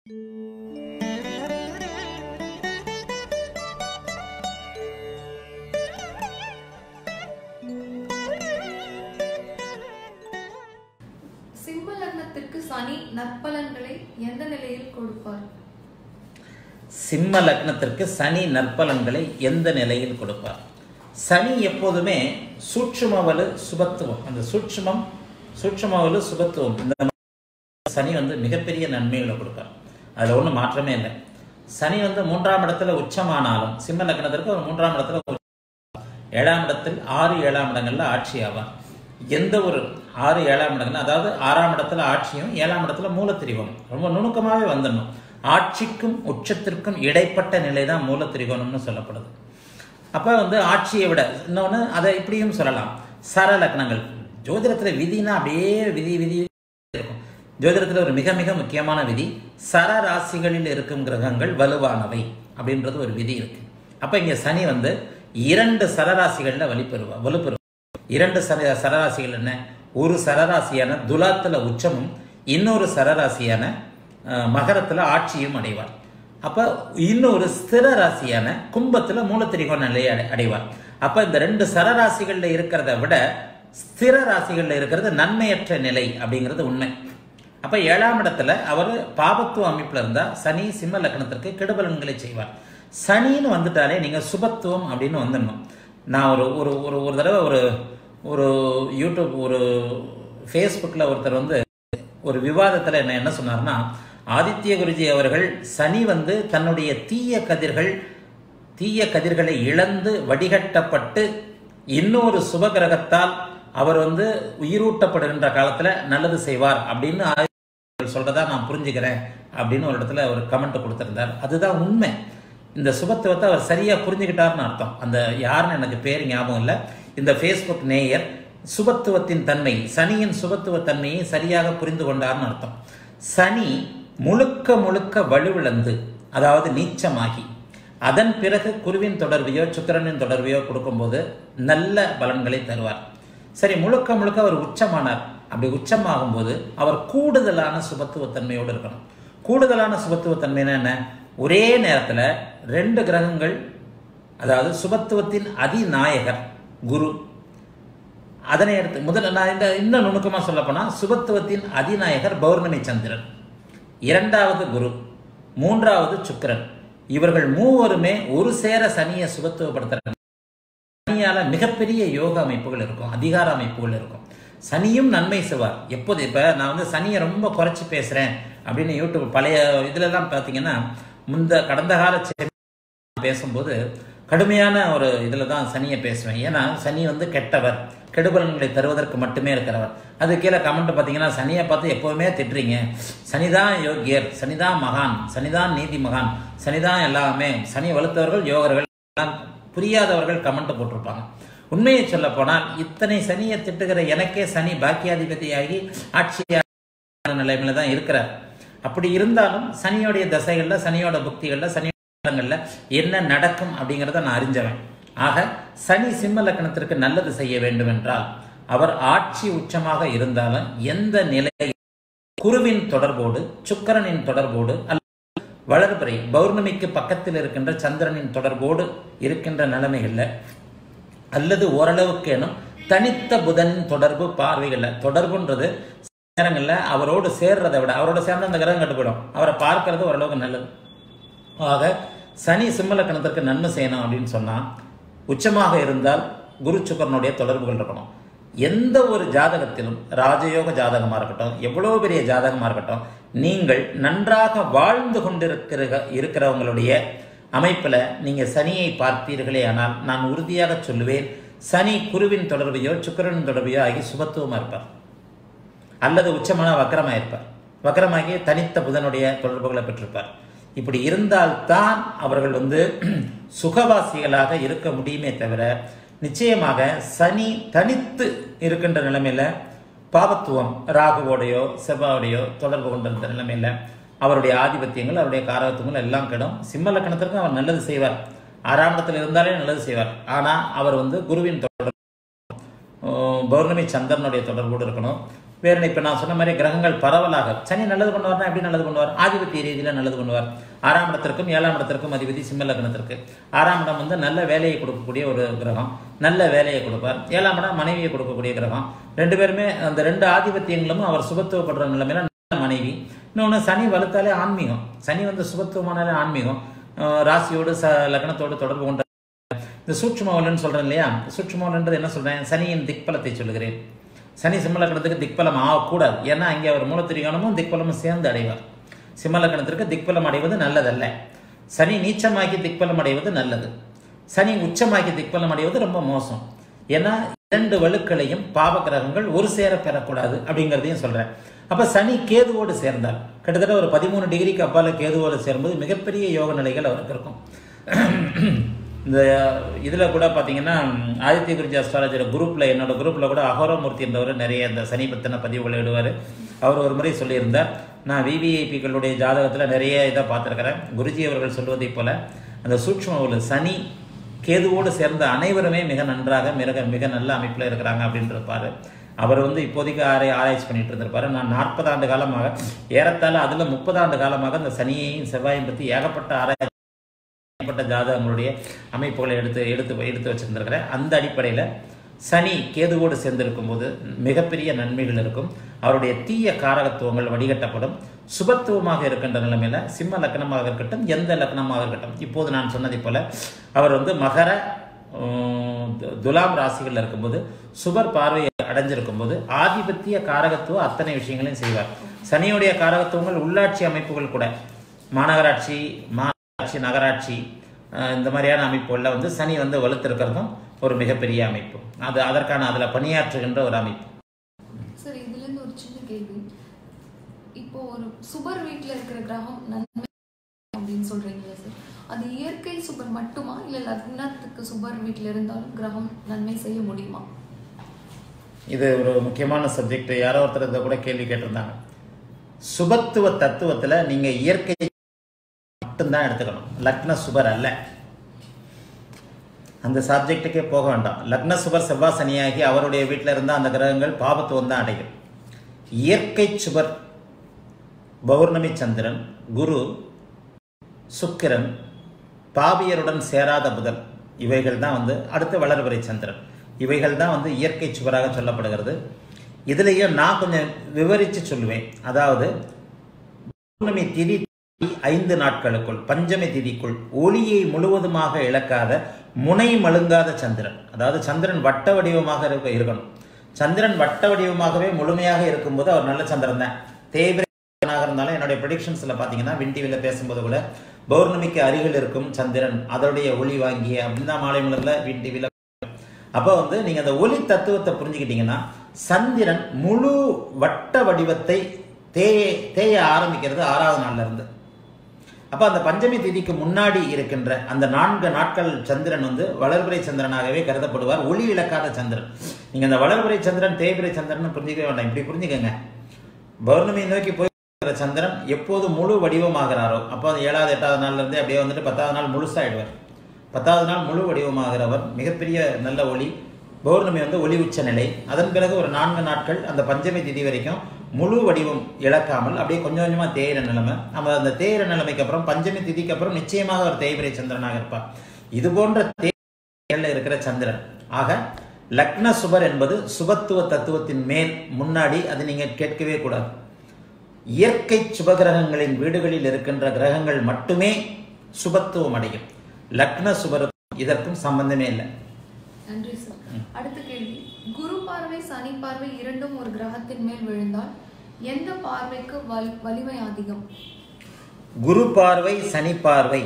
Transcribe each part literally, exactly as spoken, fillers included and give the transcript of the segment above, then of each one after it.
சிம்ம லக்னத்திற்கு சனி நற்பலன்களை எந்த நிலையில் கொடுப்பார்? சிம்ம லக்னத்திற்கு சனி நற்பலன்களை எந்த நிலையில் கொடுப்பார்? சனி எப்போதுமே சூட்சுமவலு சுபத்துவம், அந்த சூட்சுமம் சூட்சுமவலு சுபத்துவம், இந்த சனி வந்து மிகப்பெரிய நன்மைகளை கொடுப்பார். அதில் ஒன்றும் மாற்றமே இல்லை. சனி வந்து மூன்றாம் இடத்துல உச்சமானாலும் சிம்ம லக்னத்திற்கு ஒரு மூன்றாம் இடத்துல ஏழாம் இடத்தில் ஆறு ஏழாம் இடங்கள்ல ஆட்சி ஆவார். எந்த ஒரு ஆறு ஏழாம் இடங்கள், அதாவது ஆறாம் இடத்துல ஆட்சியும் ஏழாம் இடத்துல மூலத்திரிகோணம், ரொம்ப நுணுக்கமாகவே வந்துடணும். ஆட்சிக்கும் உச்சத்திற்கும் இடைப்பட்ட நிலை தான் மூலத்திரிகோணம்னு சொல்லப்படுது. அப்போ வந்து ஆட்சியை விட இன்னொன்று அதை இப்படியும் சொல்லலாம். சர லக்னங்கள் ஜோதிடத்தில் விதினா அப்படியே விதி விதி இருக்கும். ஜோதிடத்தில் ஒரு மிக மிக முக்கியமான விதி, சர ராசிகளில் இருக்கும் கிரகங்கள் வலுவானவை அப்படின்றது ஒரு விதி இருக்கு. அப்போ இங்கே சனி வந்து இரண்டு சரராசிகளில் வலிப்பெறுவா வலுப்பெறுவா இரண்டு சர சரராசிகள் என்ன? ஒரு சரராசியான துலாத்தில் உச்சமும் இன்னொரு சரராசியான மகரத்தில் ஆட்சியும் அடைவார். அப்போ இன்னொரு ஸ்திர ராசியான கும்பத்தில் மூலத்திரிகோண நிலையை அடைவார். அப்போ இந்த ரெண்டு சரராசிகளில் இருக்கிறத விட ஸ்திர ராசிகளில் இருக்கிறது நன்மையற்ற நிலை அப்படிங்கிறது உண்மை. அப்போ ஏழாம் இடத்துல அவர் பாபத்துவ அமைப்பில் இருந்தால் சனி சிம்ம லக்னத்திற்கு கெடுபலன்களை செய்வார். சனின்னு வந்துட்டாலே நீங்கள் சுபத்துவம் அப்படின்னு வந்துடணும். நான் ஒரு ஒரு ஒரு ஒரு தடவை ஒரு ஒரு யூடியூப் ஒரு ஃபேஸ்புக்கில் ஒருத்தர் வந்து ஒரு விவாதத்தில் என்ன என்ன சொன்னார்னா, ஆதித்ய குருஜி அவர்கள் சனி வந்து தன்னுடைய தீய கதிர்கள் தீய கதிர்களை இழந்து வடிகட்டப்பட்டு இன்னொரு சுபகிரகத்தால் அவர் வந்து உயிரூட்டப்படுகின்ற காலத்தில் நல்லது செய்வார் அப்படின்னு சொல்றதா நான் புரிஞ்சுக்கிறேன் அப்படின்னு ஒரு இடத்துல ஒரு கமெண்ட் கொடுத்திருந்தார். அதுதான் உண்மை. இந்த சுபத்துவத்தை அவர் சரியாக புரிஞ்சுக்கிட்டார்னு அர்த்தம். அந்த யாருன்னு எனக்கு பேர் ஞாபகம் இல்லை. இந்த ஃபேஸ்புக் நேயர் சுபத்துவத்தின் தன்மை, சனியின் சுபத்துவ தன்மையை சரியாக புரிந்து கொண்டார்னு அர்த்தம். சனி முழுக்க முழுக்க வலுவிழந்து, அதாவது நீச்சமாகி, அதன் பிறகு குருவின் தொடர்பையோ சுக்கிரனின் தொடர்பையோ கொடுக்கும்போது நல்ல பலன்களை தருவார். சரி, முழுக்க முழுக்க அவர் உச்சமானார். அப்படி உச்சமாகும் போது அவர் கூடுதலான சுபத்துவத்தன்மையோடு இருக்கணும். கூடுதலான சுபத்துவத்தன்மைனா என்ன? ஒரே நேரத்தில் ரெண்டு கிரகங்கள், அதாவது சுபத்துவத்தின் அதிநாயகர் குரு, அதனை எடுத்து முதல்ல நான் இந்த இன்னும் நுணுக்கமாக சொல்ல போனால் சுபத்துவத்தின் அதிநாயகர் பௌர்ணமி சந்திரன், இரண்டாவது குரு, மூன்றாவது சுக்கிரன், இவர்கள் மூவருமே ஒரு சேர சனியை சுபத்துவப்படுத்துறாங்க. சனியால மிகப்பெரிய யோக அமைப்புகள் இருக்கும், அதிகார அமைப்புகள் இருக்கும். சனியும் நன்மை செய்வார். எப்போது இப்போ நான் வந்து சனியை ரொம்ப குறைச்சி பேசுகிறேன் அப்படின்னு யூடியூப் பழைய இதுலலாம் பார்த்தீங்கன்னா, முந்த கடந்த கால பேசும்போது கடுமையான ஒரு இதில் தான் சனியை பேசுவேன். ஏன்னா சனி வந்து கெட்டவர், கெடுபலன்களை தருவதற்கு மட்டுமே இருக்கிறவர். அது கீழே கமெண்ட் பார்த்தீங்கன்னா, சனியை பார்த்து எப்போவுமே திட்டுறீங்க, சனிதான் யோகியர், சனிதான் மகான், சனிதான் நீதி மகான், சனிதான் எல்லாமே, சனி வலுத்தவர்கள் யோகர்கள் எல்லாம் புரியாதவர்கள் கமெண்ட் போட்டிருப்பாங்க. உண்மையை சொல்ல போனால் இத்தனை சனியை திட்டுகிற எனக்கே சனி பாக்கியாதிபதியாகி ஆட்சியான நிலைமையில தான் இருக்கிறார். அப்படி இருந்தாலும் சனியோடைய தசைகளில், சனியோட புக்திகளில், சனியோட என்ன நடக்கும் அப்படிங்கிறத நான் அறிஞ்சவன். ஆக சனி சிம்ம லக்னத்திற்கு நல்லது செய்ய வேண்டும் என்றால் அவர் ஆட்சி உச்சமாக இருந்தாலும் எந்த நிலையில் குருவின் தொடர்போடு சுக்கிரனின் தொடர்போடு அல்லது வளர்பிறை பௌர்ணமிக்கு பக்கத்தில் இருக்கின்ற சந்திரனின் தொடர்போடு இருக்கின்ற நிலைமைகளில் அல்லது ஓரளவுக்கேனும் தனித்த புதனின் தொடர்பு பார்வைகளில், தொடர்புன்றது நேரங்களில் அவரோடு சேர்றதை விட அவரோட சேர்ந்த அந்த கிரகம் கட்டுப்படும், அவரை பார்க்கறது ஓரளவுக்கு நல்லது. ஆக சனி சிம்ம லக்னத்திற்கு நன்மை செய்யணும் அப்படின்னு சொன்னால் உச்சமாக இருந்தால் குரு சுக்கரனுடைய தொடர்புகள் இருக்கணும். எந்த ஒரு ஜாதகத்திலும், ராஜயோக ஜாதகமாக இருக்கட்டும், எவ்வளோ பெரிய ஜாதகமாக இருக்கட்டும், நீங்கள் நன்றாக வாழ்ந்து கொண்டிருக்கிற இருக்கிறவங்களுடைய அமைப்பில் நீங்கள் சனியை பார்த்தீர்களே ஆனால் நான் உறுதியாக சொல்லுவேன், சனி குருவின் தொடர்பையோ சுக்கிரனின் தொடர்பையோ ஆகி சுபத்துவமாக இருப்பார், அல்லது உச்சமான வக்கரமாக இருப்பார். வக்கரமாகி தனித்த புதனுடைய தொடர்புகளை பெற்றிருப்பார். இப்படி இருந்தால்தான் அவர்கள் வந்து சுகவாசிகளாக இருக்க முடியுமே தவிர, நிச்சயமாக சனி தனித்து இருக்கின்ற நிலைமையில பாவத்துவம் ராகுவோடையோ செவ்வாயோடையோ தொடர்பு கொண்டிருந்த நிலைமையில அவருடைய ஆதிபத்தியங்கள், அவருடைய காரகத்துவங்கள் எல்லாம் கிடும். சிம்ம லக்னத்திற்கும் அவர் நல்லது செய்வார், ஆறாம் இடத்தில் இருந்தாலே நல்லது செய்வார். ஆனால் அவர் வந்து குருவின் தொடர்பு, பௌர்ணமி சந்திரனுடைய தொடர்போடு இருக்கணும். வேறு இப்போ நான் சொன்ன மாதிரி கிரகங்கள் பரவலாக சனி நல்லது பண்ணுவார்னா எப்படி நல்லது பண்ணுவார்? ஆதிபத்திய ரீதியில் நல்லது பண்ணுவார். ஆறாம் இடத்திற்கும் ஏழாம் இடத்திற்கும் அதிபதி சிம்ம லக்னத்திற்கு. ஆறாம் இடம் வந்து நல்ல வேலையை கொடுக்கக்கூடிய ஒரு கிரகம், நல்ல வேலையை கொடுப்பார். ஏழாம் இடம் மனைவியை கொடுக்கக்கூடிய கிரகம். ரெண்டு பேருமே அந்த ரெண்டு ஆதிபத்தியங்களும் அவர் சுபத்துவப்படுற நிலைமையில நல்ல மனைவி. இன்னொன்று சனி வலுத்தாலே ஆன்மீகம். சனி வந்து சுபத்துவமானாலே ஆன்மீகம், ராசியோடு ச லக்னத்தோடு தொடர்பு கொண்ட இந்த சூட்சுமவலன்னு சொல்கிறேன் இல்லையா? சூட்சுமவலன்றது என்ன சொல்கிறேன்? சனியின் திக்பலத்தை சொல்லுகிறேன். சனி சிம்ம லக்னத்துக்கு திக்பலம் ஆகக்கூடாது. ஏன்னா அங்கே அவர் மூலத்திரிகோணமும் திக்பலமும் சேர்ந்து அடைவார். சிம்ம லக்னத்திற்கு திக்பலம் அடைவது நல்லதல்ல. சனி நீச்சமாக்கி திக்பலம் அடைவது நல்லது. சனி உச்சமாக்கி திக்பலம் அடைவது ரொம்ப மோசம். ஏன்னா இரண்டு வலுக்களையும் பாவ கிரகங்கள் ஒரு சேர பெறக்கூடாது அப்படிங்கிறதையும் சொல்கிறேன். அப்போ சனி கேதுவோடு சேர்ந்தால் கிட்டத்தட்ட ஒரு பதிமூணு டிகிரிக்கு அப்பால கேதுவோடு சேரும்போது மிகப்பெரிய யோக நிலைகள் அவருக்கு இருக்கும். இந்த இதில் கூட பார்த்தீங்கன்னா ஆதித்ய குருஜி அஸ்ட்ராலஜியோட குரூப்பில், என்னோட குரூப்பில் கூட அகோரமூர்த்தி என்றவர் நிறைய இந்த சனி பற்றின பதிவுகளை விடுவார். அவர் ஒரு முறை சொல்லியிருந்தார், நான் விவிஐபிகளுடைய ஜாதகத்தில் நிறைய இதை பார்த்துருக்கிறேன். குருஜி அவர்கள் சொல்வதை போல் அந்த சூட்சும ஒரு சனி கேதுவோடு சேர்ந்த அனைவருமே மிக நன்றாக மிக மிக நல்ல அமைப்பில் இருக்கிறாங்க அப்படின்னு இருப்பார். அவர் வந்து இப்போதைக்கு ஆரை ஆராய்ச்சி பண்ணிட்டு இருந்திருப்பார். நான் நாற்பது ஆண்டு காலமாக ஏறத்தாழ அதில் முப்பது ஆண்டு காலமாக இந்த சனியையும் செவ்வாயும் பற்றி ஏகப்பட்ட ஆராய்ச்சி ஜாதகங்களுடைய அமைப்புகளை எடுத்து எடுத்து எடுத்து வச்சிருந்திருக்கிறேன். அந்த அடிப்படையில் சனி கேதுவோடு சேர்ந்திருக்கும் போது மிகப்பெரிய நன்மைகள் இருக்கும். அவருடைய தீய காரகத்துவங்கள் வடிகட்டப்படும். சுபத்துவமாக இருக்கின்ற நிலைமையில சிம்ம லக்னமாக இருக்கட்டும், எந்த லக்னமாக இருக்கட்டும், இப்போது நான் சொன்னதை போல அவர் வந்து மகர துலாம் ராசிகள் இருக்கும்போது சுபர் பார்வையை அடைஞ்சிருக்கும் போது ஆதிபத்திய காரகத்துவ அத்தனை விஷயங்களையும் செய்வார். சனியுடைய காரகத்துவங்கள் உள்ளாட்சி அமைப்புகள் கூட, மாநகராட்சி மாநகராட்சி நகராட்சி இந்த மாதிரியான அமைப்புகளில் வந்து சனி வந்து வலுத்திருக்கிறதும் ஒரு மிகப்பெரிய அமைப்பு. அது அதற்கான அதில் பணியாற்றுகின்ற ஒரு அமைப்பு. சார், இதுலேருந்து ஒரு சின்ன கேள்வி. இப்போ ஒரு சுபர் வீட்டில் இருக்கிற கிரகம் நன்மை அப்படின்னு சொல்றீங்களா சார்? அது இயற்கை சுபர் மட்டுமா, இல்லை லக்னத்துக்கு சுபர் வீட்டில் இருந்தாலும் கிரகம் நன்மை செய்ய முடியுமா? இது ஒரு முக்கியமான சப்ஜெக்ட். யாரோ ஒருத்தர் இதை கூட கேள்வி கேட்டிருந்தாங்க. சுபத்துவ தத்துவத்தில் நீங்கள் இயற்கை மட்டும்தான் எடுத்துக்கணும், லக்ன சுபர் அல்ல. அந்த சப்ஜெக்டுக்கே போக வேண்டாம். லக்ன சுபர் செவ்வாய் சனியாகி அவருடைய வீட்டில் இருந்தால் அந்த கிரகங்கள் பாபத்துவம் தான் அடையும். இயற்கை சுபர் பௌர்ணமி சந்திரன், குரு, சுக்கிரன், பாவியருடன் சேராத புதன், இவைகள் தான் வந்து அடுத்து வளர்வரை சந்திரன், இவைகள் தான் வந்து இயற்கை சுவராக சொல்லப்படுகிறது. இதுலேயும் நான் கொஞ்சம் விவரித்து சொல்லுவேன். அதாவது பௌர்ணமி திதி ஐந்து நாட்களுக்குள், பஞ்சமி திதிக்குள் ஒளியை முழுவதுமாக இழக்காத முனை மழுங்காத சந்திரன், அதாவது சந்திரன் வட்ட வடிவமாக இருக்க இருக்கணும். சந்திரன் வட்ட வடிவமாகவே முழுமையாக இருக்கும்போது அவர் நல்ல சந்திரன் தான். தேய்பிரையாக இருந்தாலும் என்னுடைய ப்ரெடிக்ஷன்ஸில் பார்த்தீங்கன்னா விண்டிவில பேசும்போது கூட பௌர்ணமிக்கு அருகில் இருக்கும் சந்திரன் அதோடைய ஒளி வாங்கிய அப்படின்னு தான் மாலை மலரில் விண்டிவில. அப்போ வந்து நீங்கள் அந்த ஒளி தத்துவத்தை புரிஞ்சுக்கிட்டீங்கன்னா சந்திரன் முழு வட்ட வடிவத்தை தேய தேய ஆரம்பிக்கிறது ஆறாவது நாள்ல இருந்து. அப்போ அந்த பஞ்சமி திதிக்கு முன்னாடி இருக்கின்ற அந்த நான்கு நாட்கள் சந்திரன் வந்து வளர்பிறை சந்திரனாகவே கருதப்படுவார், ஒளி இழக்காத சந்திரன். நீங்கள் அந்த வளர்பிறை சந்திரன் தேய்பிறை சந்திரன் புரிஞ்சிக்கவே வேண்டாம், இப்படி புரிஞ்சுக்கங்க. பௌர்ணமியை நோக்கி போய் சந்திரன் எப்போது முழு வடிவமாகிறாரோ அப்போ அது ஏழாவது எட்டாவது நாள்ல இருந்தே அப்படியே வந்துட்டு பத்தாவது நாள் முழுசாயிடுவார். பத்தாவது நாள் முழு வடிவமாகிறவர், மிகப்பெரிய நல்ல ஒளி. பௌர்ணமி வந்து ஒளி உச்ச நிலை. அதன் பிறகு ஒரு நான்கு நாட்கள் அந்த பஞ்சமி திதி வரைக்கும் முழு வடிவம் இழக்காமல் அப்படியே கொஞ்சம் கொஞ்சமாக தேயிற நிலைமை. நம்ம அந்த தேயிற நிலைமைக்கு அப்புறம் பஞ்சமி திதிக்கு அப்புறம் நிச்சயமாக ஒரு தேய்பிரை சந்திரனாக இருப்பார். இது போன்ற தேயில இருக்கிற சந்திரன். ஆக லக்ன சுபர் என்பது சுபத்துவ தத்துவத்தின் மேல் முன்னாடி அது நீங்க கேட்கவே கூடாது. இயற்கை சுபகிரகங்களின் வீடுகளில் இருக்கின்ற கிரகங்கள் மட்டுமே சுபத்துவம் அடையும். லக்ன சுபருக்கும் இதற்கும் சம்பந்தமே இல்லை. நன்றி சார். அடுத்த கேள்வி, குரு பார்வை சனி பார்வை இரண்டும் ஒரு கிரகத்தின் மேல் விழுந்தால் எந்த பார்வைக்கு வலிமை அதிகம்? குரு பார்வை சனி பார்வை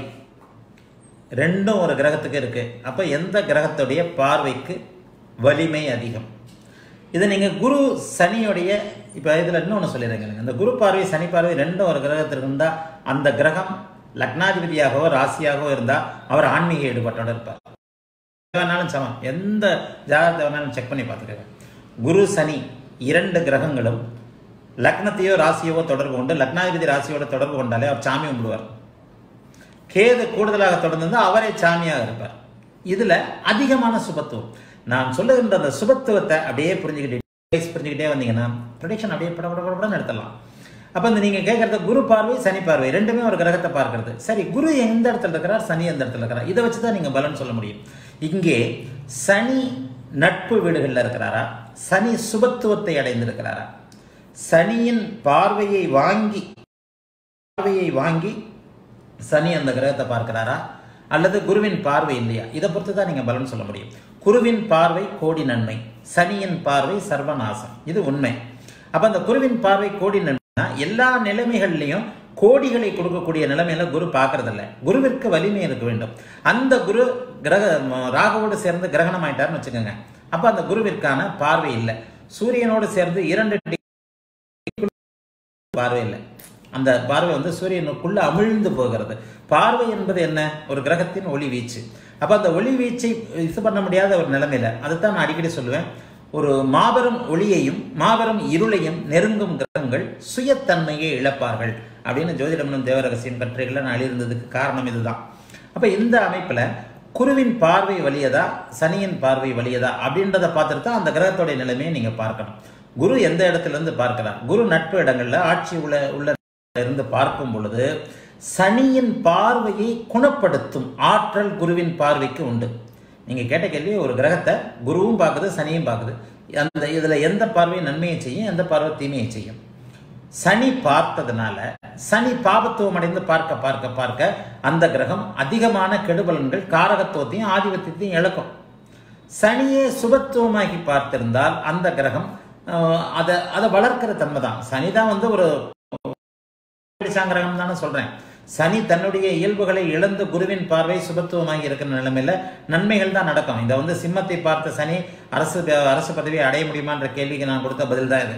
ரெண்டும் ஒரு கிரகத்துக்கு இருக்கு. அப்ப எந்த கிரகத்துடைய பார்வைக்கு வலிமை அதிகம்? இது நீங்க குரு சனியுடைய இப்ப இதுல இன்னொன்னு சொல்லிடுறீங்க. இந்த குரு பார்வை சனி பார்வை ரெண்டும் ஒரு கிரகத்திற்கு இருந்தா அந்த கிரகம் லக்னாதிபதியாகவோ ராசியாகவோ இருந்தா அவர் ஆன்மீக ஈடுபாட்டோட இருப்பார். வேணாலும் சமம், எந்த ஜாதகத்தை வேணாலும் செக் பண்ணி பார்த்துக்கங்க. குரு சனி இரண்டு கிரகங்களும் லக்னத்தையோ ராசியவோ தொடர்பு கொண்டு லக்னாதிபதி ராசியோட தொடர்பு கொண்டாலே அவர் சாமி கும்பிடுவார். கேது கூடுதலாக தொடர்ந்து அவரே சாமியாக இருப்பார். இதுல அதிகமான சுபத்துவம். நான் சொல்லுகின்ற அந்த சுபத்துவத்தை அப்படியே புரிஞ்சுக்கிட்டு புரிஞ்சுக்கிட்டே வந்தீங்கன்னா ப்ரெடிக்ஷன் அப்படியே பட பட படன்னு எடுத்துடலாம். அப்போ இந்த நீங்கள் கேட்குறது குரு பார்வை சனி பார்வை ரெண்டுமே ஒரு கிரகத்தை பார்க்கறது. சரி, குரு எந்த இடத்துல இருக்கிறார், சனி எந்த இடத்துல இருக்கிறார், இதை வச்சு தான் நீங்கள் பலன் சொல்ல முடியும். இங்கே சனி நட்பு வீடுகளில் இருக்கிறாரா, சனி சுபத்துவத்தை அடைந்திருக்கிறாரா, சனியின் பார்வையை வாங்கி பார்வையை வாங்கி சனி அந்த கிரகத்தை பார்க்கிறாரா, அல்லது குருவின் பார்வை இல்லையா, இதை பொறுத்து தான் நீங்கள் பலன் சொல்ல முடியும். குருவின் பார்வை கோடி நன்மை, சனியின் பார்வை சர்வநாசம், இது உண்மை. அப்போ அந்த குருவின் பார்வை கோடி நன்மைனா எல்லா நிலைமைகள்லையும் கோடிகளை கொடுக்கக்கூடிய நிலைமையில குரு பார்க்கறதில்ல. குருவிற்கு வலிமை இருக்க வேண்டும். அந்த குரு கிரக ராகுவோடு சேர்ந்து கிரகணம் ஆயிட்டார்னு வச்சுக்கோங்க, அப்போ அந்த குருவிற்கான பார்வை இல்லை. சூரியனோடு சேர்ந்து இரண்டு பார்வை இல்லை, அந்த பார்வை வந்து சூரியனுக்குள்ள அமிழ்ந்து போகிறது. பார்வை என்பது என்ன, ஒரு கிரகத்தின் ஒளி வீச்சு. அப்போ அந்த ஒளி வீச்சை இது பண்ண முடியாத ஒரு நிலைமையில, அதுதான் நான் அடிக்கடி சொல்லுவேன், ஒரு மாபெரும் ஒளியையும் மாபெரும் இருளையும் நெருங்கும் கிரகங்கள் சுயத்தன்மையை இழப்பார்கள் அப்படின்னு ஜோதிடமனும் தேவரகசியம் கட்டுரைகளில் நான் எழுதியிருந்ததுக்கு காரணம் இதுதான். அப்போ இந்த அமைப்பில் குருவின் பார்வை வலியதா சனியின் பார்வை வலியதா அப்படின்றத பார்த்துட்டு தான் அந்த கிரகத்தோடைய நிலைமையை நீங்கள் பார்க்கணும். குரு எந்த இடத்துல இருந்து பார்க்கலாம், குரு நட்பு இடங்கள்ல ஆட்சி உள்ள உள்ள இருந்து பார்க்கும் பொழுது சனியின் பார்வையை குணப்படுத்தும் ஆற்றல் குருவின் பார்வைக்கு உண்டு. நீங்க கேட்ட கேள்வி, ஒரு கிரகத்தை குருவும் பார்க்குது சனியும் பார்க்குது, அந்த இதுல எந்த பார்வை நன்மையை செய்யும், எந்த பார்வை தீமையை செய்யும். சனி பார்த்ததுனால சனி பாபத்துவம் அடைந்து பார்க்க பார்க்க பார்க்க அந்த கிரகம் அதிகமான கெடுபலன்கள் காரகத்துவத்தையும் ஆதிபத்தியத்தையும் இழக்கும். சனியே சுபத்துவமாகி பார்த்திருந்தால் அந்த கிரகம் அதை அதை வளர்க்கிற தன்மை தான். சனி தான் வந்து ஒரு கிரகம் தானே சொல்றேன். சனி தன்னுடைய இயல்புகளை இழந்து குருவின் பார்வை சுபத்துவமாகி இருக்கிற நிலைமையில நன்மைகள் தான் நடக்கும். இதை வந்து சிம்மத்தை பார்த்த சனி அரசு அரசு பதவியை அடைய முடியுமான்ற கேள்விக்கு நான் கொடுத்த பதில் தான் இது.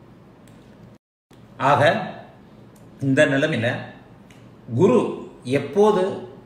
ஆக இந்த நிலைமையில குரு எப்போது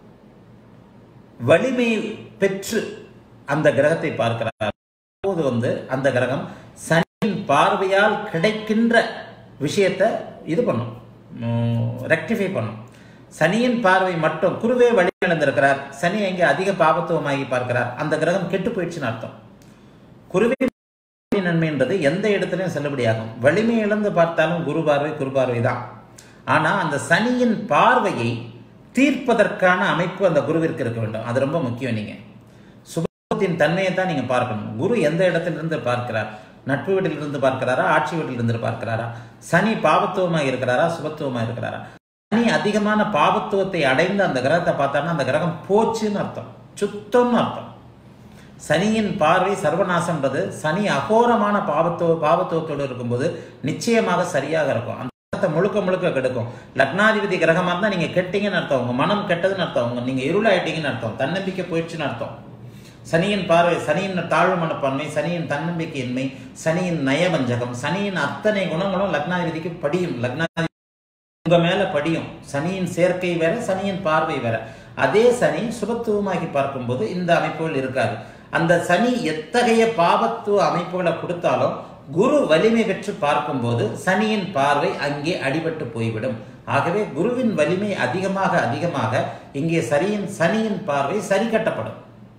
வலிமை பெற்று அந்த கிரகத்தை பார்க்கிறார், அப்போது வந்து அந்த கிரகம் சனியின் பார்வையால் கிடைக்கின்ற விஷயத்தை இது பண்ணும், ரெக்டிஃபை பண்ணும். சனியின் பார்வை மட்டும், குருவே வழி இழந்திருக்கிறார், சனி எங்கே அதிக பாபத்துவமாகி பார்க்கிறார், அந்த கிரகம் கெட்டு போயிடுச்சுன்னு அர்த்தம். குருவின் நன்மைன்றது எந்த இடத்துலையும் செல்லுபடியாகும். வலிமை இழந்து பார்த்தாலும் குரு பார்வை குரு பார்வை தான். ஆனா அந்த சனியின் பார்வையை தீர்ப்பதற்கான அமைப்பு அந்த குருவிற்கு இருக்க வேண்டும். அது ரொம்ப முக்கியம். நீங்க சுபத்தின் தன்மையை தான் நீங்க பார்க்கணும். குரு எந்த இடத்திலிருந்து பார்க்கிறார், நட்பு வீட்டிலிருந்து பார்க்கிறாரா, ஆட்சி வீட்டிலிருந்து பார்க்கிறாரா, சனி பாபத்துவமாக இருக்கிறாரா சுபத்துவமாக இருக்கிறாரா. சனி அதிகமான பாபத்துவத்தை அடைந்து அந்த கிரகத்தை பார்த்தாருன்னா அந்த கிரகம் போச்சுன்னு அர்த்தம், சுத்தம்னு அர்த்தம். சனியின் பார்வை சர்வநாசம்ன்றது சனி அகோரமான பாபத்துவ பாபத்துவத்தோடு இருக்கும்போது நிச்சயமாக சரியாக இருக்கும். அந்த கிரகத்தை முழுக்க முழுக்க கெடுக்கும். லக்னாதிபதி கிரகமாக இருந்தால் நீங்க கெட்டீங்கன்னு அர்த்தம், உங்க மனம் கெட்டதுன்னு அர்த்தம், உங்க நீங்க இருளாயிட்டீங்கன்னு அர்த்தம், தன்னம்பிக்கை போயிடுச்சுன்னு அர்த்தம். சனியின் பார்வை, சனியின் தாழ்வு மனப்பான்மை, சனியின் தன்னம்பிக்கையின்மை, சனியின் நயவஞ்சகம், சனியின் அத்தனை குணங்களும் லக்னாதிபதிக்கு படியும். லக்னாதிபதி உங்க மேல படியும். சனியின் சேர்க்கை வேற, சனியின் பார்வை வேற. அதே சனி சுபத்துவமாகி பார்க்கும்போது இந்த அமைப்புகள் இருக்காது. அந்த சனி எத்தகைய பாபத்துவ அமைப்புகளை கொடுத்தாலும் குரு வலிமை பெற்று பார்க்கும்போது சனியின் பார்வை அங்கே அடிபட்டு போய்விடும். ஆகவே குருவின் வலிமை அதிகமாக அதிகமாக இங்கே சரியின் சனியின் பார்வை சரி கட்டப்படும்.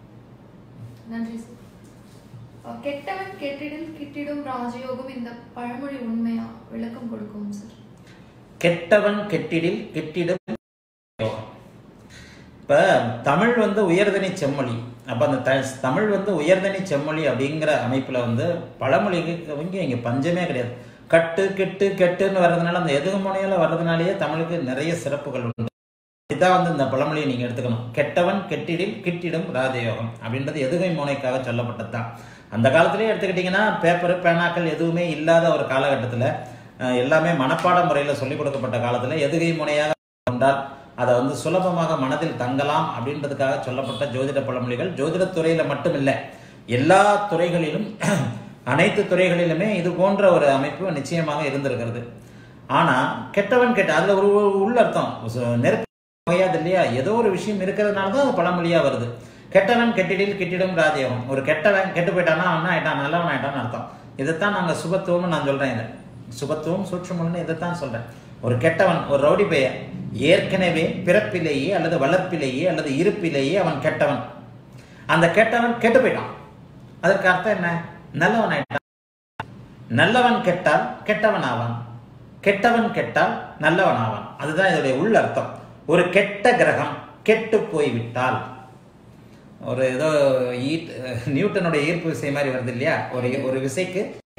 நன்றி சார். கெட்டவன் கெட்டிடில் கிட்டிடும் ராஜயோகம் இந்த பழமொழி உண்மையா, விளக்கம் கொடுக்கும் சார். கெட்டவன் கெட்டிடில் கிட்டிடும் யோகம். இப்ப தமிழ் வந்து உயர்தனி செம்மொழி. அப்ப அந்த தமிழ் வந்து உயர்தனி செம்மொழி அப்படிங்கிற அமைப்புல வந்து பழமொழிக்கு இங்க பஞ்சமே கிடையாது. கட்டு கெட்டு கெட்டுன்னு வர்றதுனால, அந்த எதுகுமொழியில வர்றதுனாலேயே தமிழுக்கு நிறைய சிறப்புகள் உண்டு. இதுதான் வந்து இந்த பழமொழியை நீங்க எடுத்துக்கணும். கெட்டவன் கெட்டிடில் கிட்டிடும் ராஜயோகம் அப்படின்றது எதுகை மோனைக்காக சொல்லப்பட்டது தான். அந்த காலத்திலேயே எடுத்துக்கிட்டீங்கன்னா பேப்பர் பேனாக்கள் எதுவுமே இல்லாத ஒரு காலகட்டத்தில், எல்லாமே மனப்பாட முறையில் சொல்லிக் கொடுக்கப்பட்ட காலத்தில் எதுகை முனையாக கொண்டால் அதை வந்து சுலபமாக மனதில் தங்கலாம் அப்படின்றதுக்காக சொல்லப்பட்ட ஜோதிட பழமொழிகள் ஜோதிடத்துறையில் மட்டும் இல்லை, எல்லா துறைகளிலும் அனைத்து துறைகளிலுமே இது போன்ற ஒரு அமைப்பு நிச்சயமாக இருந்திருக்கிறது. ஆனால் கெட்டவன் கெட்ட அதில் ஒரு உள்ளர்த்தம் நெருப்பு வகையாது இல்லையா, ஏதோ ஒரு விஷயம் இருக்கிறதுனால தான் அது பழமொழியாக வருது. கெட்டவன் கெட்டிடில் கிட்டிடும் ராஜயோகம். ஒரு கெட்டவன் கெட்டு போயிட்டானா அவன் ஆயிட்டான், நல்லவன் ஆயிட்டான்னு அர்த்தம். இதைத்தான் நாங்கள் சுபத்துவம்னு நான் சொல்கிறேன். இதை சுபத்துவம் சூட்சுமம்னு இதைத்தான் சொல்கிறேன். ஒரு கெட்டவன், ஒரு ரவுடி பெயர், ஏற்கனவே பிறப்பிலேயே அல்லது வளர்ப்பிலேயே அல்லது இருப்பிலேயே அவன் கெட்டவன். அந்த கெட்டவன் கெட்டு போயிட்டான், அதற்கு அர்த்தம் என்ன, நல்லவன் ஆயிட்டான். நல்லவன் கெட்டால் கெட்டவன் ஆவான், கெட்டவன் கெட்டால் நல்லவன் ஆவான். அதுதான் இதோடைய உள் அர்த்தம். ஒரு கெட்ட கிரகம் கெட்டு போய்விட்டால், ஒரு ஏதோ நியூட்டனுடைய ஈர்ப்பு விசை மாதிரி வருது இல்லையா, ஒரு ஒரு விசைக்கு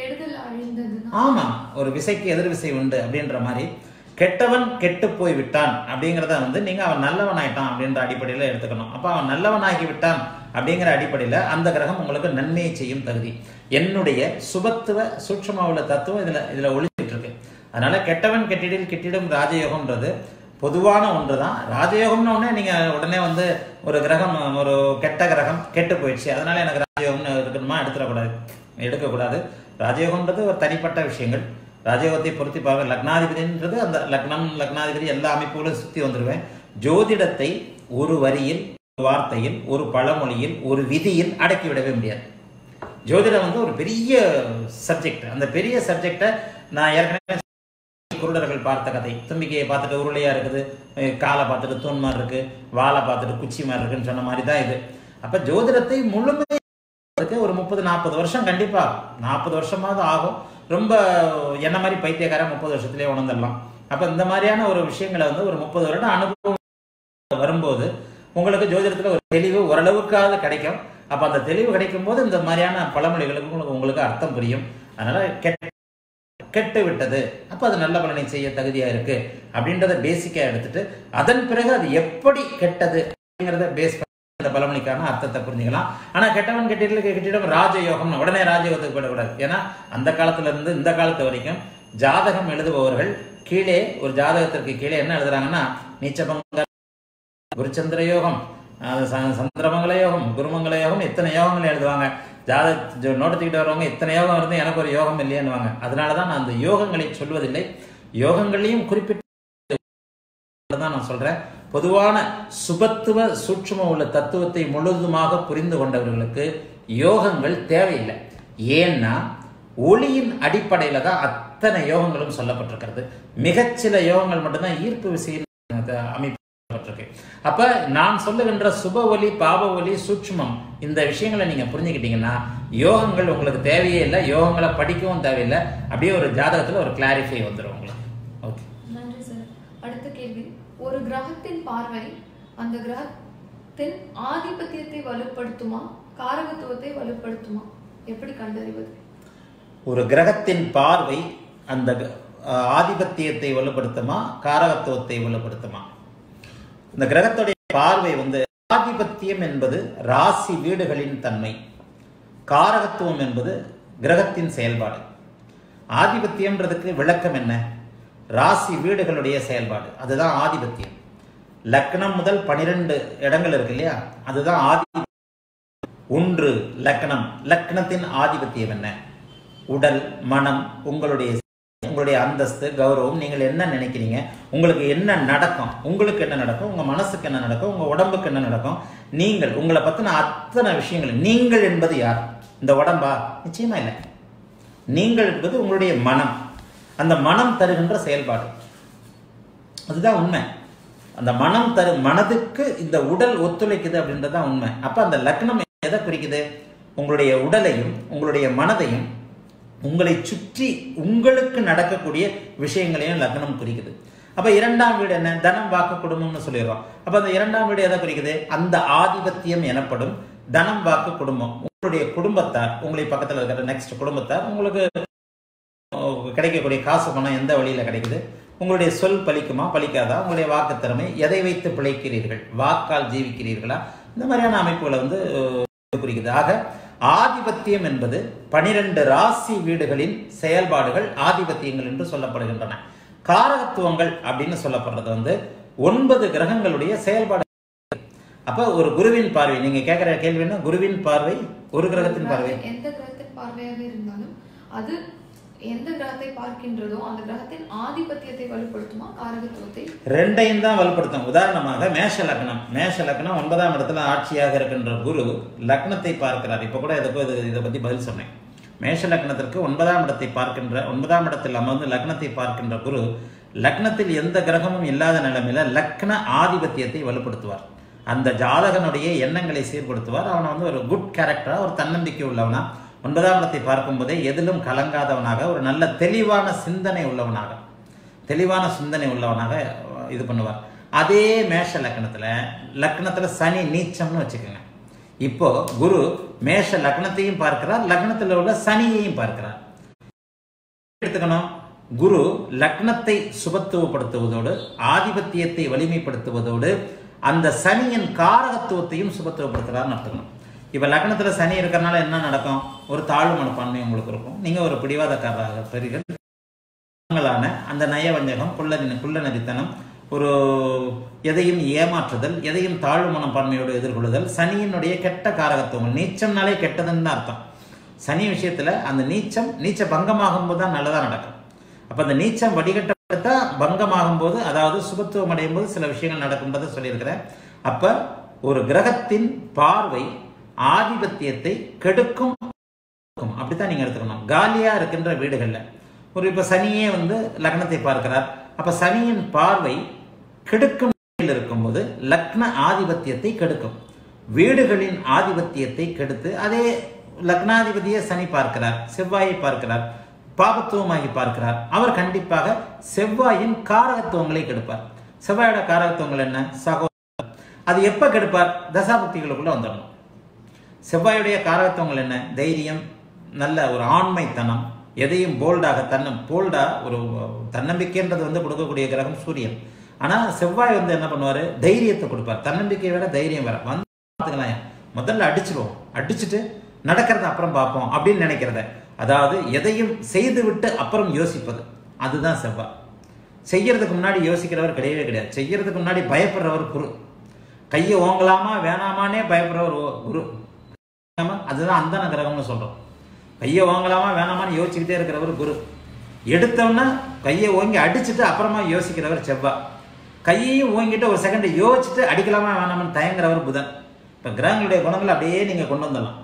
ஆமா ஒரு விசைக்கு எதிர் விசை உண்டு அப்படின்ற மாதிரி கெட்டவன் கெட்டு போய் விட்டான் அப்படிங்கிறத வந்து நீங்க அவன் நல்லவன் ஆயிட்டான் அப்படின்ற அடிப்படையில் எடுத்துக்கணும். அப்ப அவன் நல்லவன் ஆகி விட்டான் அப்படிங்கிற அடிப்படையில் அந்த கிரகம் உங்களுக்கு நன்மையை செய்யும் தகுதி. என்னுடைய சுபத்துவ சூட்சும உள்ள தத்துவம் இதுல இதுல ஒளிஞ்சிட்டு இருக்கு. அதனால கெட்டவன் கெட்டிடில் கிட்டிடும் ராஜயோகம்ன்றது பொதுவான ஒன்று தான். ராஜயோகம்னு உடனே நீங்க உடனே வந்து ஒரு கிரகம் ஒரு கெட்ட கிரகம் கெட்டு போயிடுச்சு அதனால எனக்கு ராஜயோகம்னு இருக்கணுமா எடுத்துடக்கூடாது, எடுக்கக்கூடாது. ராஜயோகம்ன்றது ஒரு தனிப்பட்ட விஷயங்கள். ராஜயோகத்தை பொறுத்து பார்க்க லக்னாதிபதின்றது அந்த லக்னம் லக்னாதிபதி எல்லா அமைப்புகளும் சுற்றி வந்துடுவேன். ஜோதிடத்தை ஒரு வரியில், ஒரு வார்த்தையில், ஒரு பழமொழியில், ஒரு விதியில் அடக்கி விடவே முடியாது. ஜோதிடம் வந்து ஒரு பெரிய சப்ஜெக்ட். அந்த பெரிய சப்ஜெக்டை நான் ஏற்கனவே குருடர்கள் பார்த்த கதை, தும்பிக்கையை பார்த்துட்டு உருளையா இருக்குது, காலை பார்த்துட்டு தூண் மாதிரி இருக்கு, வாழை பார்த்துட்டு குச்சி மாதிரி இருக்குன்னு சொன்ன மாதிரி தான் இது. அப்ப ஜோதிடத்தை முழுமையாக ஒரு முப்பது நாற்பது வருஷம் கண்டிப்பா நாற்பது வருஷமாவது ஆகும். ரொம்ப என்ன மாதிரி பைத்தியக்கார முப்பது வருஷத்துலேயே உணர்ந்துடலாம். அப்ப இந்த மாதிரியான ஒரு விஷயங்களை வந்து ஒரு முப்பது வருடம் அனுபவம் வரும்போது உங்களுக்கு ஜோதிடத்துல ஒரு தெளிவு ஓரளவுக்காவது கிடைக்கும். அப்ப அந்த தெளிவு கிடைக்கும் போது இந்த மாதிரியான பழமொழிகளுக்கு உங்களுக்கு உங்களுக்கு அர்த்தம் புரியும். அதனால கெட்ட கெட்டு விட்டது அப்ப அது நல்ல பலனை செய்ய தகுதியா இருக்கு அப்படின்றத பேசிக்கா எடுத்துட்டு அதன் பிறகு அது எப்படி கெட்டது அப்படிங்கிறத பேஸ் அந்த பலமணிக்கான அர்த்தத்தை புரிஞ்சுக்கலாம். ஆனா கெட்டவன் கெட்டிட கெட்டிடம் ராஜயோகம் உடனே ராஜயோகத்துக்கு போயிடக்கூடாது. ஏன்னா அந்த காலத்துல இருந்து இந்த காலத்து வரைக்கும் ஜாதகம் எழுதுபவர்கள் கீழே ஒரு ஜாதகத்திற்கு கீழே என்ன எழுதுறாங்கன்னா நீச்சபங்க குருச்சந்திர யோகம், சந்திரமங்கல யோகம், குருமங்கல யோகம், இத்தனை யோகங்கள் எழுதுவாங்க. ஜாதக நோட்டத்துக்கிட்டு வரவங்க இத்தனை யோகம் இருந்து எனக்கு ஒரு யோகம் இல்லையான்னுவாங்க. அதனாலதான் நான் அந்த யோகங்களை சொல்வதில்லை. யோகங்களையும் குறிப்பிட்ட தான் நான் சொல்றேன். பொதுவான சுபத்துவ சூட்சும உள்ள தத்துவத்தை முழுவதுமாக புரிந்து கொண்டவர்களுக்கு யோகங்கள் தேவையில்லை. ஏன்னா ஒளியின் அடிப்படையில தான் அத்தனை யோகங்களும் சொல்லப்பட்டிருக்கிறது. மிகச்சில யோகங்கள் மட்டும்தான் ஈர்ப்பு விசையின் அமைப்பு. அப்ப நான் சொல்லுகின்ற சுப ஒலி பாப ஒலி சூட்சுமம் இந்த விஷயங்களை நீங்க புரிஞ்சுக்கிட்டீங்கன்னா யோகங்கள் உங்களுக்கு தேவையே இல்லை. யோகங்களை படிக்கவும் தேவையில்லை. அப்படியே ஒரு ஜாதகத்துல ஒரு கிளாரிஃபை வந்துடும் உங்களுக்கு. ஓகே, நன்றி சார். அடுத்த கேள்வி, ஒரு கிரகத்தின் பார்வை அந்த கிரகத்தின் ஆதிபத்தியத்தை வலுப்படுத்துமா காரகத்துவத்தை வலுப்படுத்துமா, எப்படி கண்டறிவது? ஒரு கிரகத்தின் பார்வை அந்த ஆதிபத்தியத்தை வலுப்படுத்துமா காரகத்துவத்தை வலுப்படுத்துமா? இந்த கிரகத்துடைய பார்வை வந்து ஆதிபத்தியம் என்பது ராசி வீடுகளின் தன்மை, காரகத்துவம் என்பது கிரகத்தின் செயல்பாடு. ஆதிபத்தியம்ன்றதுக்கு விளக்கம் என்ன? ராசி வீடுகளுடைய செயல்பாடு, அதுதான் ஆதிபத்தியம். லக்னம் முதல் பனிரெண்டு இடங்கள் இருக்கு இல்லையா, அதுதான் ஆதி. ஒன்று லக்னம். லக்னத்தின் ஆதிபத்தியம் என்ன? உடல், மனம், உங்களுடைய உங்களுடைய அந்தஸ்து, கௌரவம், நீங்கள் என்ன நினைக்கிறீங்க, உங்களுக்கு என்ன நடக்கும், உங்களுக்கு என்ன நடக்கும், உங்க மனசுக்கு என்ன நடக்கும், உங்க உடம்புக்கு என்ன நடக்கும், நீங்கள் உங்களை பத்தின அத்தனை விஷயங்கள். நீங்கள் என்பது யார்? இந்த உடம்பா? நிச்சயமா இல்லை. நீங்கள் என்பது உங்களுடைய மனம். அந்த மனம் தருகின்ற செயல்பாடு, அதுதான் உண்மை. அந்த மனம் தரு மனதுக்கு இந்த உடல் ஒத்துழைக்குது அப்படின்றதான் உண்மை. அப்ப அந்த லக்னம் எதை குறிக்குது? உங்களுடைய உடலையும் உங்களுடைய மனதையும் உங்களை சுற்றி உங்களுக்கு நடக்கக்கூடிய விஷயங்களையும் லக்னம் குறிக்குது. அப்ப இரண்டாம் வீடு என்ன? தனம், வாக்கு, குடும்பம்னு சொல்லிடுறோம். அப்ப அந்த இரண்டாம் வீடு எதை குறிக்குது? அந்த ஆதிபத்தியம் எனப்படும் தனம், வாக்கு, குடும்பம். உங்களுடைய குடும்பத்தார், உங்களை பக்கத்தில் இருக்கிற நெக்ஸ்ட் குடும்பத்தார், உங்களுக்கு கிடைக்கக்கூடிய காசு பணம் எந்த வழியில கிடைக்குது, உங்களுடைய சொல் பலிக்குமா பலிக்காதா, உங்களுடைய வாக்கு திறமை, எதை வைத்து பிழைக்கிறீர்கள், வாக்கால் ஜீவிக்கிறீர்களா, இந்த மாதிரியான அமைப்புகளை வந்து குறிக்குது. ஆக ஆதிபத்தியம் என்பது பனிரெண்டு ராசி வீடுகளின் செயல்பாடுகள் ஆதிபத்தியங்கள் என்று சொல்லப்படுகின்றன. காரகத்துவங்கள் அப்படின்னு சொல்லப்படுறது வந்து ஒன்பது கிரகங்களுடைய செயல்பாடு. அப்ப ஒரு குருவின் பார்வை, நீங்க கேட்கிற கேள்வி என்ன? குருவின் பார்வை ஒரு கிரகத்தின் பார்வை, எந்த கிரகத்தின் பார்வையாக இருந்தாலும் அது எந்த கிரகத்தை பார்க்கின்றதோ அந்த கிரகத்தின் ஆதிபத்தியத்தை வலுப்படுத்துமா காரகத்துவத்தை? ரெண்டையும் தான் வலுப்படுத்தும். உதாரணமாக மேஷ லக்னம். மேஷ லக்னம் ஒன்பதாம் இடத்துல ஆட்சியாக இருக்கின்ற குரு லக்னத்தை பார்க்கிறார். இப்ப கூட எதுக்கோ இது இதை பத்தி பதில் சொன்னேன். மேஷ லக்னத்திற்கு ஒன்பதாம் இடத்தை பார்க்கின்ற ஒன்பதாம் இடத்தில் அமர்ந்து லக்னத்தை பார்க்கின்ற குரு லக்னத்தில் எந்த கிரகமும் இல்லாத நிலைமையில லக்ன ஆதிபத்தியத்தை வலுப்படுத்துவார். அந்த ஜாதகனுடைய எண்ணங்களை சீர்படுத்துவார். அவனை வந்து ஒரு குட் கேரக்டரா, ஒரு தன்னம்பிக்கை உள்ளவனா, ஒன்பதாம் இடத்தை பார்க்கும்போதே எதிலும் கலங்காதவனாக, ஒரு நல்ல தெளிவான சிந்தனை உள்ளவனாக, தெளிவான சிந்தனை உள்ளவனாக இது பண்ணுவார். அதே மேஷ லக்னத்தில் லக்னத்தில் சனி நீச்சம்னு வச்சுக்கோங்க. இப்போ குரு மேஷ லக்னத்தையும் பார்க்கிறார், லக்னத்தில் உள்ள சனியையும் பார்க்கிறார். எடுத்துக்கணும், குரு லக்னத்தை சுபத்துவப்படுத்துவதோடு ஆதிபத்தியத்தை வலிமைப்படுத்துவதோடு அந்த சனியின் காரகத்துவத்தையும் சுபத்துவப்படுத்துறாருன்னு எடுத்துக்கணும். இப்போ லக்னத்தில் சனி இருக்கிறனால என்ன நடக்கும்? ஒரு தாழ்வு மனப்பான்மை உங்களுக்கு இருக்கும். நீங்கள் ஒரு பிடிவாதக்காரராக பெறுகிறீர்கள். அந்த நயவஞ்சகம், குள்ள குள்ள நரித்தனம், ஒரு எதையும் ஏமாற்றுதல், எதையும் தாழ்வு மனப்பான்மையோடு எதிர்கொள்ளுதல், சனியினுடைய கெட்ட காரகத்துவங்கள். நீச்சம்னாலே கெட்டதுன்னு அர்த்தம். சனி விஷயத்தில் அந்த நீச்சம் நீச்ச பங்கமாகும் போது தான் நல்லதாக நடக்கும். அப்போ அந்த நீச்சம் வடிகட்டப்பட்ட பங்கமாகும் போது, அதாவது சுபத்துவம் அடையும் போது சில விஷயங்கள் நடக்கும்ன்றதை சொல்லியிருக்கிறேன். அப்போ ஒரு கிரகத்தின் பார்வை ஆதிபத்தியத்தை கெடுக்கும், அப்படித்தான் நீங்கள் எடுத்துக்கணும். காலியாக இருக்கின்ற வீடுகளில் ஒரு இப்போ சனியே வந்து லக்னத்தை பார்க்கிறார். அப்போ சனியின் பார்வை கெடுக்கும் இருக்கும்போது லக்ன ஆதிபத்தியத்தை கெடுக்கும். வீடுகளின் ஆதிபத்தியத்தை கெடுத்து, அதே லக்னாதிபதியை சனி பார்க்கிறார், செவ்வாயை பார்க்கிறார், பாபத்துவமாகி பார்க்கிறார். அவர் கண்டிப்பாக செவ்வாயின் காரகத்துவங்களை கெடுப்பார். செவ்வாயோட காரகத்துவங்கள் என்ன? சகோதரர். அது எப்போ கெடுப்பார்? தசாபக்திகளுக்குள்ள வந்துடணும். செவ்வாயுடைய காரகத்துவங்கள் என்ன? தைரியம், நல்ல ஒரு ஆண்மைத்தனம், எதையும் போல்டாக தன்ன போல்டா ஒரு தன்னம்பிக்கைன்றது வந்து கொடுக்கக்கூடிய கிரகம் சூரியன். ஆனால் செவ்வாய் வந்து என்ன பண்ணுவார்? தைரியத்தை கொடுப்பார். தன்னம்பிக்கை வேற தைரியம் வேற. வந்து பார்த்துக்கலாம், முதல்ல அடிச்சிருவோம், அடிச்சுட்டு நடக்கிறத அப்புறம் பார்ப்போம் அப்படின்னு நினைக்கிறத, அதாவது எதையும் செய்து விட்டு அப்புறம் யோசிப்பது, அதுதான் செவ்வாய். செய்யறதுக்கு முன்னாடி யோசிக்கிறவர் கிடையவே கிடையாது. செய்யறதுக்கு முன்னாடி பயப்படுறவர் குரு. கையை ஓங்கலாமா வேணாமானே பயப்படுறவர் குரு. அதுதான் அந்தன கிரகம்னு சொல்றோம். கையை வாங்கலாமா வேணாமான்னு யோசிச்சுக்கிட்டே இருக்கிறவர் குரு. எடுத்தோன்னா கையை ஓங்கி அடிச்சுட்டு அப்புறமா யோசிக்கிறவர் செவ்வாய். கையையும் ஓங்கிட்டு ஒரு செகண்ட் யோசிச்சுட்டு அடிக்கலாமா வேணாமான்னு தயங்குறவர் புதன். இப்போ கிரகங்களுடைய குணங்களை அப்படியே நீங்கள் கொண்டு வந்துடலாம்.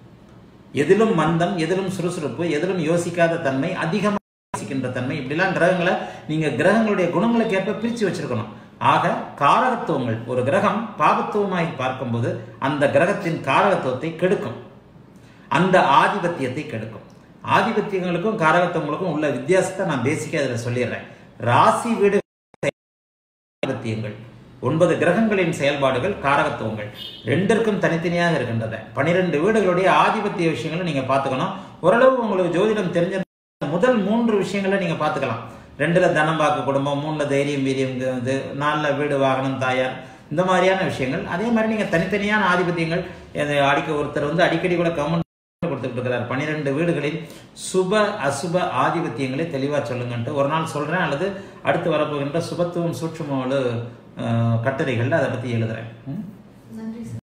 எதிலும் மந்தம், எதிலும் சுறுசுறுப்பு, எதிலும் யோசிக்காத தன்மை, அதிகமாக யோசிக்கின்ற தன்மை, இப்படிலாம் கிரகங்களை நீங்கள் கிரகங்களுடைய குணங்களுக்கு ஏற்ப பிரித்து வச்சிருக்கணும். ஆக காரகத்துவங்கள், ஒரு கிரகம் பாபத்துவமாகி பார்க்கும்போது அந்த கிரகத்தின் காரகத்துவத்தை கெடுக்கும், அந்த ஆதிபத்தியத்தை கெடுக்கும். ஆதிபத்தியங்களுக்கும் காரகத்துவங்களுக்கும் உள்ள வித்தியாசத்தை நான் பேசிக்காக அதில் சொல்லிடுறேன். ராசி வீடு ஆதிபத்தியங்கள், ஒன்பது கிரகங்களின் செயல்பாடுகள் காரகத்துவங்கள் ரெண்டிற்கும் தனித்தனியாக இருக்கின்றன. பனிரெண்டு வீடுகளுடைய ஆதிபத்திய விஷயங்களை நீங்க பார்த்துக்கணும். ஓரளவு உங்களுக்கு ஜோதிடம் தெரிஞ்ச முதல் மூன்று விஷயங்களை நீங்க பார்த்துக்கலாம். ரெண்டுல தனம் வாக்கு குடும்பம், மூணுல தைரியம் வீரியம், இது நாலுல வீடு வாகனம் தாயார், இந்த மாதிரியான விஷயங்கள். அதே மாதிரி நீங்க தனித்தனியான ஆதிபத்தியங்கள் அடிக்க ஒருத்தர் வந்து அடிக்கடி கூட கமெண்ட் கொடுத்துட்டு இருக்கிறார், பனிரெண்டு வீடுகளின் சுப அசுப ஆதிபத்தியங்களை தெளிவா சொல்லுங்கன்ட்டு. ஒரு நாள் சொல்றேன், அல்லது அடுத்து வரப்போகின்ற சுபத்துவம் சூட்சும கட்டுரைகள்ல அதை பத்தி எழுதுறேன்.